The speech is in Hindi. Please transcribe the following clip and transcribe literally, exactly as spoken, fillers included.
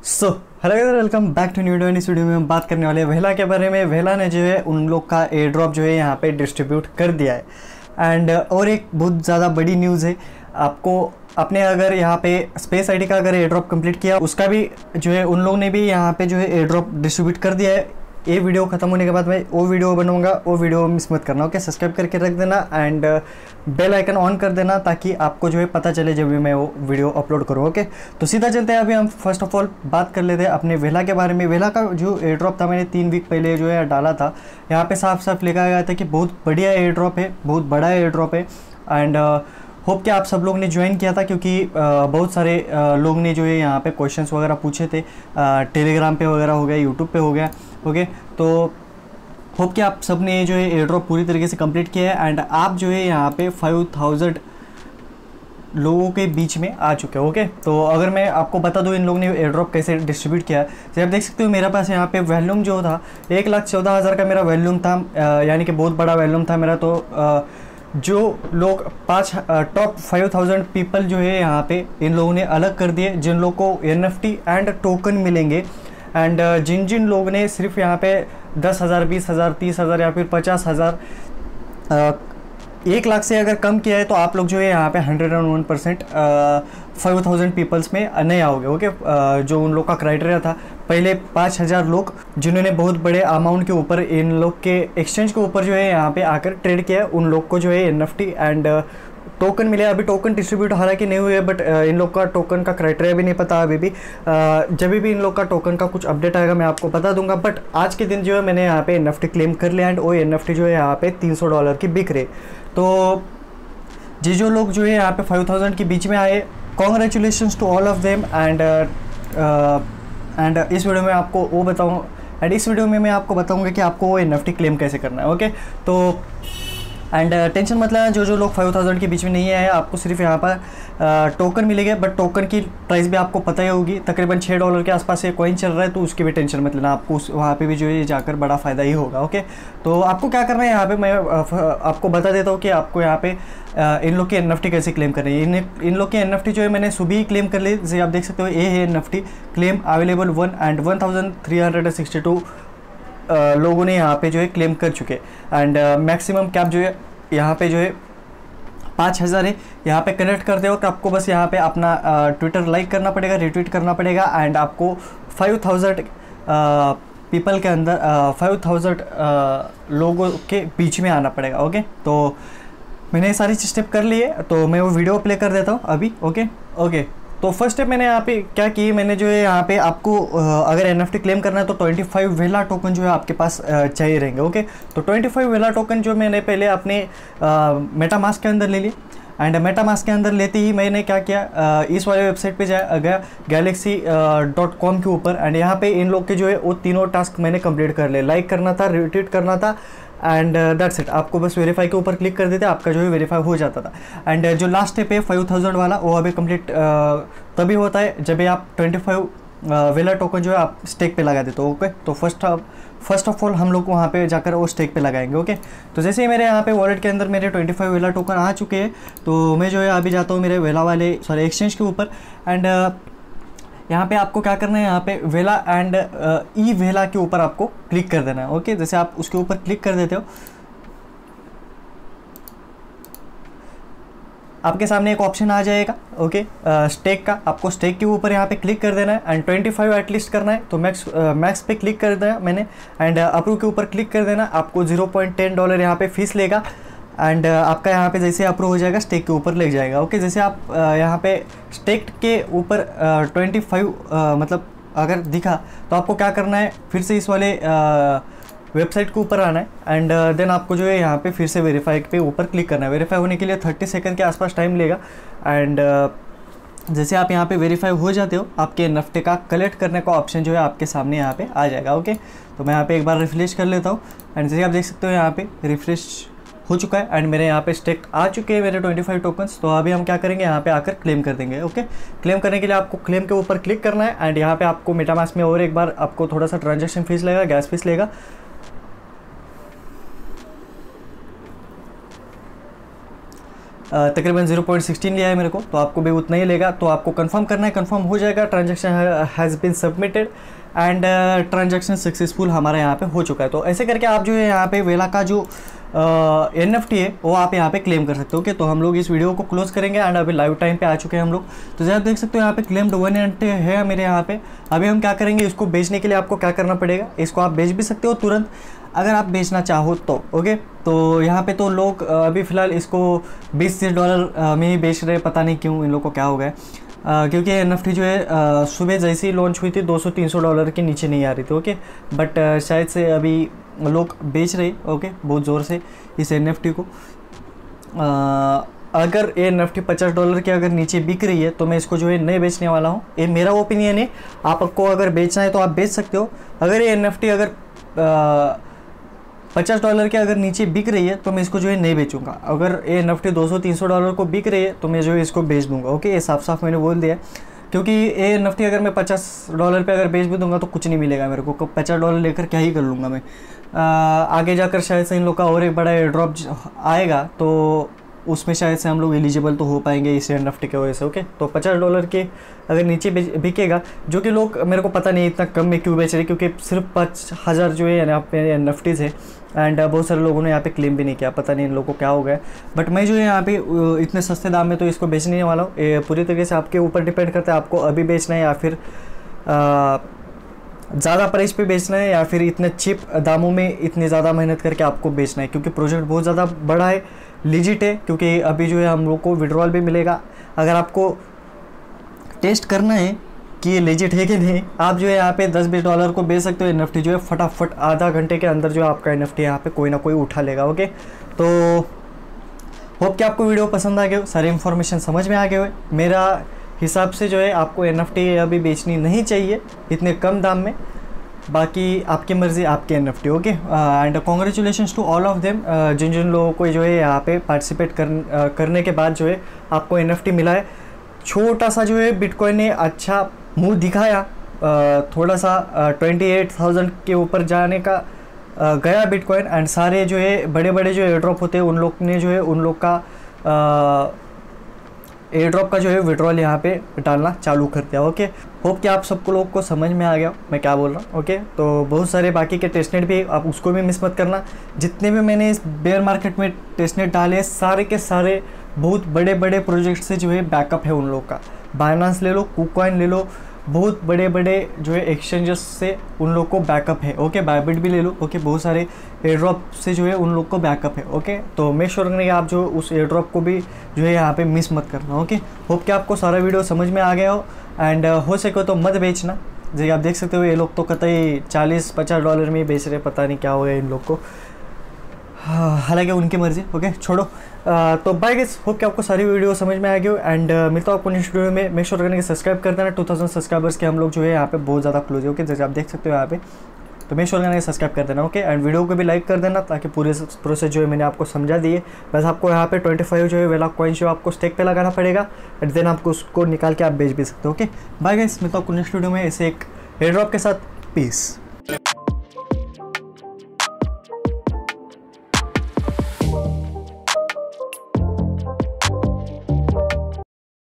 So hello guys, welcome back to new video. इस वीडियो में हम बात करने वाले हैं वेला के बारे में। वेला ने जो है उन लोग का एयर ड्रॉप जो है यहाँ पे डिस्ट्रीब्यूट कर दिया है। एंड और एक बहुत ज़्यादा बड़ी न्यूज़ है आपको, अपने अगर यहाँ पे स्पेस आईडी का अगर एयर ड्रॉप कंप्लीट किया उसका भी जो है उन लोगों ने भी यहाँ पे जो है एयर ड्रॉप डिस्ट्रीब्यूट कर दिया है। ये वीडियो खत्म होने के बाद मैं वो वीडियो बनाऊंगा, वो वीडियो मिस मत करना। ओके, सब्सक्राइब करके रख देना एंड बेल आइकन ऑन कर देना ताकि आपको जो है पता चले जब भी मैं वो वीडियो अपलोड करूँ। ओके, तो सीधा चलते हैं। अभी हम फर्स्ट ऑफ ऑल बात कर लेते हैं अपने वेला के बारे में। वेला का जो एयर ड्रॉप था मैंने तीन वीक पहले जो है डाला था, यहाँ पे साफ साफ लिखा गया था कि बहुत बढ़िया एयर ड्रॉप है, बहुत बड़ा एयर ड्रॉप है। एंड होप कि आप सब लोग ने ज्वाइन किया था, क्योंकि बहुत सारे लोग ने जो है यहाँ पे क्वेश्चंस वगैरह पूछे थे, टेलीग्राम पे वगैरह हो गया, यूट्यूब पे हो गया। ओके, तो होप कि आप सब ने जो है एयर ड्रॉप पूरी तरीके से कंप्लीट किया है एंड आप जो है यहाँ पे फाइव थाउजेंड लोगों के बीच में आ चुके हो। ओके, तो अगर मैं आपको बता दूँ इन लोगों ने एयर ड्रॉप कैसे डिस्ट्रीब्यूट किया है, जैसे आप देख सकते हो मेरे पास यहाँ पे वॉल्यूम जो था एक लाख चौदह हज़ार का मेरा वॉल्यूम था, यानी कि बहुत बड़ा वॉल्यूम था मेरा। तो आ, जो लोग पाँच टॉप फाइव थाउजेंड पीपल जो है यहाँ पे इन लोगों ने अलग कर दिए, जिन लोगों को N F T and token मिलेंगे। एंड जिन जिन लोग ने सिर्फ यहाँ पे दस हज़ार बीस हज़ार तीस हज़ार या फिर पचास हज़ार एक लाख से अगर कम किया है तो आप लोग जो है यहाँ पे hundred and one percent five thousand peoples में नहीं आओगे। ओके, जो उन लोग का क्राइटेरिया था, पहले पाँच हज़ार लोग जिन्होंने बहुत बड़े अमाउंट के ऊपर इन लोग के एक्सचेंज के ऊपर जो है यहाँ पे आकर ट्रेड किया, उन लोग को जो है N F T and token मिले। अभी टोकन डिस्ट्रीब्यूट हालांकि नहीं हुए, बट एन लोग का टोकन का क्राइटेरिया भी नहीं पता अभी भी। जब भी इन लोग का टोकन का कुछ अपडेट आएगा मैं आपको बता दूंगा। बट आज के दिन जो है मैंने यहाँ पे एन एफ टी क्लेम कर लिया एंड वो एन एफ टी जो है यहाँ पे तीन सौ डॉलर की बिक रही। तो जी जो लोग जो है यहाँ पे फाइव थाउजेंड के बीच में आए, congratulations to all of them. And and इस वीडियो में आपको वो बताऊँ एंड इस वीडियो में मैं आपको बताऊँगा कि आपको वो एन एफ टी क्लेम कैसे करना है। ओके, तो एंड टेंशन मत लेना, जो जो लोग फाइव थाउजेंड के बीच में नहीं आए आपको सिर्फ यहाँ पर टोकन मिलेंगे। बट टोकन की प्राइस भी आपको पता ही होगी, तकरीबन छः डॉलर के आसपास ये कॉइन चल रहा है, तो उसकी भी टेंशन मत लेना, आपको उस वहाँ पे भी जो है जाकर बड़ा फ़ायदा ही होगा। ओके, तो आपको क्या करना है यहाँ पे मैं आपको बता देता हूँ कि आपको यहाँ पे इन लोग की एन एफ टी कैसे क्लेम करनी है। इन इन लोग की एन एफ टी जो है मैंने सुबह ही क्लेम कर ली, जैसे आप देख सकते हो ये है N F T claim available one and one thousand three hundred sixty two लोगों ने यहाँ पे जो है क्लेम कर चुके। एंड मैक्सिमम कैप जो है यहाँ पे जो है पाँच हज़ार है। यहाँ पे कनेक्ट करते वक्त आपको बस यहाँ पे अपना ट्विटर लाइक करना पड़ेगा, रिट्वीट करना पड़ेगा एंड आपको फाइव थाउजेंड पीपल के अंदर फाइव थाउजेंड लोगों के बीच में आना पड़ेगा। ओके, तो मैंने सारी स्टेप कर ली है, तो मैं वो वीडियो प्ले कर देता हूँ अभी। ओके ओके तो फर्स्ट स्टेप मैंने यहाँ पे क्या की, मैंने जो है यहाँ पे आपको अगर एन एफ टी क्लेम करना है तो ट्वेंटी फाइव वेला टोकन जो है आपके पास चाहिए रहेंगे। ओके, तो ट्वेंटी फाइव वेला टोकन जो मैंने पहले अपने मेटामास्क के अंदर ले लिए एंड मेटामास्क के अंदर लेते ही मैंने क्या किया, आ, इस वाले वेबसाइट पे जा गया गैलेक्सी डॉट कॉम के ऊपर एंड यहाँ पे इन लोग के जो है वो तीनों टास्क मैंने कंप्लीट कर लिए। लाइक करना था, रिट्वीट करना था एंड दैट्स इट। आपको बस वेरीफाई के ऊपर क्लिक कर देते, आपका जो है वेरीफाई हो जाता था। एंड uh, जो लास्ट स्टेप है फाइव थाउजेंड वाला, वो अभी कंप्लीट uh, तभी होता है जब आप ट्वेंटी फाइव वेला टोकन जो है आप स्टेक पे लगा देते हो। ओके, तो फर्स्ट फर्स्ट ऑफ ऑल हम लोग वहाँ पे जाकर वो स्टेक पे लगाएंगे। ओके, तो जैसे ही मेरे यहाँ पे वॉलेट के अंदर मेरे ट्वेंटी फाइव वेला टोकन आ चुके हैं, तो मैं जो है अभी जाता हूँ मेरे वेला वाले सॉरी एक्सचेंज के ऊपर एंड uh, यहाँ पे आपको क्या करना है, यहाँ पे वेला एंड ई वेला के ऊपर आपको क्लिक कर देना है। ओके, जैसे आप उसके ऊपर क्लिक कर देते हो आपके सामने एक ऑप्शन आ जाएगा। ओके, स्टेक का, आपको स्टेक के ऊपर यहाँ पे क्लिक कर देना है एंड ट्वेंटी फाइव एटलीस्ट करना है, तो मैक्स मैक्स पे क्लिक कर देना मैंने एंड अप्रूव के ऊपर क्लिक कर देना। आपको जीरो पॉइंट टेन डॉलर यहाँ पे फीस लेगा एंड uh, आपका यहाँ पे जैसे अप्रूव हो जाएगा स्टेक के ऊपर लग जाएगा। ओके, जैसे आप uh, यहाँ पे स्टेक के ऊपर ट्वेंटी फाइव मतलब अगर दिखा तो आपको क्या करना है, फिर से इस वाले वेबसाइट uh, के ऊपर आना है एंड देन uh, आपको जो है यहाँ पे फिर से वेरीफाई पे ऊपर क्लिक करना है। वेरीफाई होने के लिए थर्टी सेकंड के आसपास टाइम लेगा एंड uh, जैसे आप यहाँ पे वेरीफाई हो जाते हो, आपके एन एफ टी का कलेक्ट करने का ऑप्शन जो है आपके सामने यहाँ पे आ जाएगा। ओके, तो मैं यहाँ पे एक बार रिफ्रेश कर लेता हूँ एंड जैसे आप देख सकते हो यहाँ पे रिफ्रेश हो चुका है एंड मेरे यहाँ पे स्टेक आ चुके हैं मेरे ट्वेंटी फाइव टोकन्स। तो अभी हम क्या करेंगे, यहाँ पे आकर क्लेम कर देंगे। ओके, क्लेम करने के लिए आपको क्लेम के ऊपर क्लिक करना है एंड यहाँ पे आपको मेटामास्क में और एक बार आपको थोड़ा सा ट्रांजैक्शन फीस लगेगा, गैस फीस लेगा। तकरीबन ज़ीरो पॉइंट सिक्सटीन लिया है मेरे को, तो आपको भी उतना ही लेगा। तो आपको कंफर्म करना है, कंफर्म हो जाएगा, transaction has been submitted and transaction successful हमारे यहाँ पे हो चुका है। तो ऐसे करके आप जो है यहाँ पे वेला का जो एन एफ टी है वो आप यहाँ पे क्लेम कर सकते हो। ओके, तो हम लोग इस वीडियो को क्लोज करेंगे एंड अभी लाइव टाइम पे आ चुके हैं हम लोग। तो जैसे आप देख सकते हो यहाँ पे claimed one N F T है मेरे यहाँ पे। अभी हम क्या करेंगे, इसको बेचने के लिए आपको क्या करना पड़ेगा, इसको आप बेच भी सकते हो तुरंत अगर आप बेचना चाहो तो। ओके, तो यहाँ पे तो लोग अभी फ़िलहाल इसको बीस तीस डॉलर में ही बेच रहे हैं, पता नहीं क्यों इन लोग को क्या हो गया। Uh, क्योंकि एन एफ टी जो है uh, सुबह जैसे ही लॉन्च हुई थी दो सौ तीन सौ डॉलर के नीचे नहीं आ रही थी। ओके, बट uh, शायद से अभी लोग बेच रहे ओके बहुत ज़ोर से इस एन एफ टी को। uh, अगर ये एन एफ टी पचास डॉलर के अगर नीचे बिक रही है तो मैं इसको जो है नहीं बेचने वाला हूँ। ये मेरा ओपिनियन है, आपको अगर बेचना है तो आप बेच सकते हो। अगर ये एन एफ टी अगर uh, पचास डॉलर के अगर नीचे बिक रही है तो मैं इसको जो है नहीं बेचूंगा। अगर ये एन एफ टी दो सौ तीन सौ डॉलर को बिक रही है तो मैं जो है इसको बेच दूंगा। ओके, ये साफ साफ मैंने बोल दिया, क्योंकि ये एन एफ टी अगर मैं पचास डॉलर पे अगर बेच भी दूंगा तो कुछ नहीं मिलेगा मेरे को। पचास डॉलर लेकर क्या ही कर लूँगा मैं। आ, आगे जाकर शायद से इन लोग का और एक बड़ा एयर ड्रॉप आएगा तो उसमें शायद से हम लोग एलिजिबल तो हो पाएंगे इस एन एफ टी की वजह से। ओके, तो पचास डॉलर के अगर नीचे बिकेगा, जो कि लोग मेरे को पता नहीं इतना कम में क्यों बेच रहे, क्योंकि सिर्फ पाँच हज़ार जो है यहाँ पे एन एफ टीज़ है एंड बहुत सारे लोगों ने यहाँ पे क्लेम भी नहीं किया, पता नहीं इन लोगों को क्या हो गया। बट मैं जो है यहाँ पे इतने सस्ते दाम में तो इसको बेचने वाला हूँ। ये पूरी तरीके से आपके ऊपर डिपेंड करता है, आपको अभी बेचना है या फिर ज़्यादा प्राइस पे बेचना है या फिर इतने चिप दामों में इतनी ज़्यादा मेहनत करके आपको बेचना है, क्योंकि प्रोजेक्ट बहुत ज़्यादा बड़ा है, लीजिट है। क्योंकि अभी जो है हम लोग को विड्रॉल भी मिलेगा। अगर आपको टेस्ट करना है कि ये लेजिट है कि नहीं, आप जो है यहाँ पे दस बीस डॉलर को बेच सकते हो। एन एफ टी जो है फटाफट आधा घंटे के अंदर जो है आपका एन एफ टी यहाँ पे कोई ना कोई उठा लेगा। ओके, तो होप कि आपको वीडियो पसंद आ गए हो, सारी इन्फॉर्मेशन समझ में आ गए हो। मेरा हिसाब से जो है आपको एन एफ टी अभी बेचनी नहीं चाहिए इतने कम दाम में, बाकी आपकी मर्ज़ी, आपके N F T. Okay, and congratulations to all of them, जिन जिन लोगों को जो है यहाँ पे पार्टिसिपेट कर, uh, करने के बाद जो है आपको एन एफ टी मिला है। छोटा सा जो है बिटकॉइन ने अच्छा मुंह दिखाया, थोड़ा सा ट्वेंटी एट थाउजेंड के ऊपर जाने का आ, गया बिटकॉइन एंड सारे जो है बड़े बड़े जो एयर ड्रॉप होते हैं उन लोग ने जो है उन लोग का एयर ड्रॉप का जो है विड्रॉल यहाँ पे डालना चालू कर दिया। ओके, होप कि आप सबको लोग को समझ में आ गया मैं क्या बोल रहा हूँ। ओके, तो बहुत सारे बाकी के टेस्टनेट भी आप उसको भी मिस मत करना। जितने भी मैंने इस बेयर मार्केट में टेस्टनेट डाले सारे के सारे बहुत बड़े बड़े प्रोजेक्ट से जो है बैकअप है उन लोग का। बाइनेंस ले लो, कुकॉइन ले लो, बहुत बड़े बड़े जो है एक्सचेंजेस से उन लोग को बैकअप है। ओके, बायबिट भी ले लो। ओके, बहुत सारे एयर ड्रॉप से जो है उन लोग को बैकअप है। ओके, तो मेक श्योर करने कि आप जो उस एयर ड्रॉप को भी जो है यहाँ पे मिस मत करना। ओके, होप कि आपको सारा वीडियो समझ में आ गया हो एंड हो सके तो मत बेचना। जैसे आप देख सकते हो ये लोग तो कतई चालीस पचास डॉलर में ही बेच रहे, पता नहीं क्या हो गया इन लोग को, हालांकि उनकी मर्जी। ओके, छोड़ो। आ, तो बाय गाइस, होप कि आपको सारी वीडियो समझ में आ गई हो एंड मिलता हूँ आपको नेक्स्ट वीडियो में। मेक श्योर करने के सब्सक्राइब कर देना। टू थाउजेंड सब्सक्राइबर्स के हम लोग जो है यहाँ पे बहुत ज़्यादा क्लोज है। ओके, जैसे आप देख सकते हो यहाँ पे, तो मेक श्योर करने के सब्सक्राइब कर देना। ओके, एंड वीडियो को भी लाइक कर देना ताकि पूरे प्रोसेस जो है मैंने आपको समझा दिए। बस आपको यहाँ पे ट्वेंटी फाइव जो है वेला कॉइन जो आपको स्टेक पे लगाना पड़ेगा एंड देन आपको उसको निकाल के आप बेच भी सकते हो। ओके, बाय गाइस, मिलता हूँ आपको नेक्स्ट वीडियो में ऐसे एक एयर ड्रॉप के साथ। पीस।